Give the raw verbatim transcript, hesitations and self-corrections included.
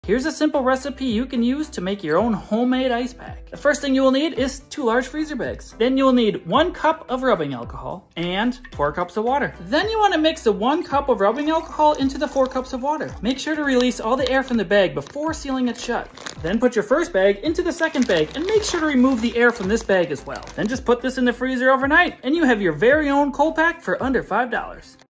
Here's a simple recipe you can use to make your own homemade ice pack. The first thing you will need is two large freezer bags. Then you will need one cup of rubbing alcohol and four cups of water. Then you want to mix the one cup of rubbing alcohol into the four cups of water. Make sure to release all the air from the bag before sealing it shut. Then put your first bag into the second bag and make sure to remove the air from this bag as well. Then just put this in the freezer overnight and you have your very own cold pack for under five dollars.